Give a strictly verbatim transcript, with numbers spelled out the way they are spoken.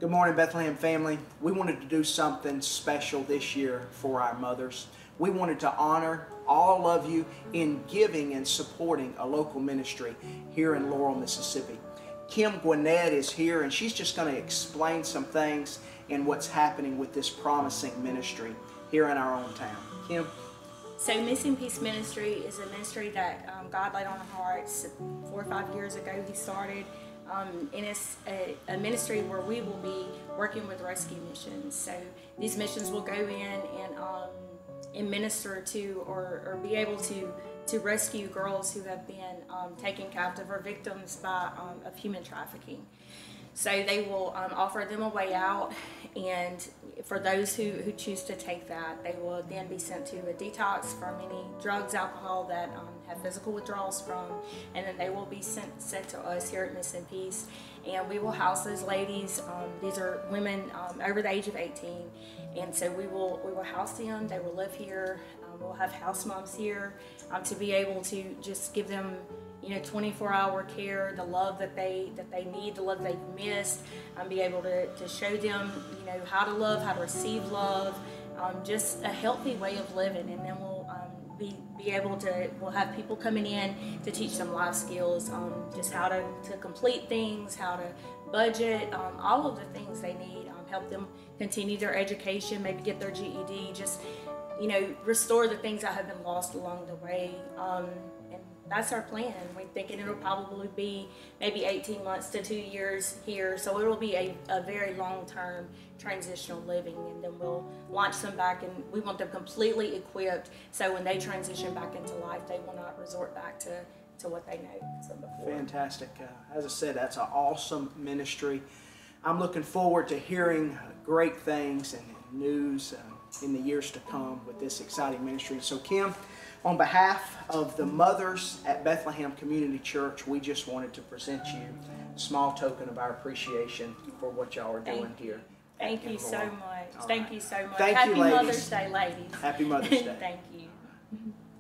Good morning, Bethlehem family. We wanted to do something special this year for our mothers. We wanted to honor all of you in giving and supporting a local ministry here in Laurel, Mississippi. Kim Gwinnett is here, and she's just going to explain some things in what's happening with this promising ministry here in our own town. Kim? So Missing Peace Ministry is a ministry that um, God laid on our hearts four or five years ago. He started, um, and it's a, a ministry where we will be working with rescue missions. So these missions will go in and um, and minister to or, or be able to to rescue girls who have been um, taken captive or victims by um, of human trafficking. So they will um, offer them a way out, and for those who, who choose to take that, they will then be sent to a detox from any drugs, alcohol that um, have physical withdrawals from, and then they will be sent, sent to us here at Missing Peace, and we will house those ladies. Um, these are women um, over the age of eighteen, and so we will we will house them. They will live here. Um, we'll have house moms here um, to be able to just give them, you know, twenty-four hour care, the love that they that they need, the love they've missed, um, be able to, to show them, you know, how to love, how to receive love, um, just a healthy way of living. And then we'll um, be, be able to, we'll have people coming in to teach them life skills, um, just how to, to complete things, how to budget, um, all of the things they need, um, help them continue their education, maybe get their G E D, just, you know, restore the things that have been lost along the way. Um, and that's our plan. We're thinking it'll probably be maybe eighteen months to two years here. So it'll be a, a very long-term transitional living, and then we'll launch them back, and we want them completely equipped so when they transition back into life, they will not resort back to, to what they know from before. Fantastic. Uh, as I said, that's an awesome ministry. I'm looking forward to hearing great things and news uh, in the years to come with this exciting ministry. So Kim, on behalf of the mothers at Bethlehem Community Church, we just wanted to present you a small token of our appreciation for what y'all are doing Thank here. Thank you so much. All Thank right. you so much. Thank Happy you, ladies. Mother's Day, ladies. Happy Mother's Day. Thank you.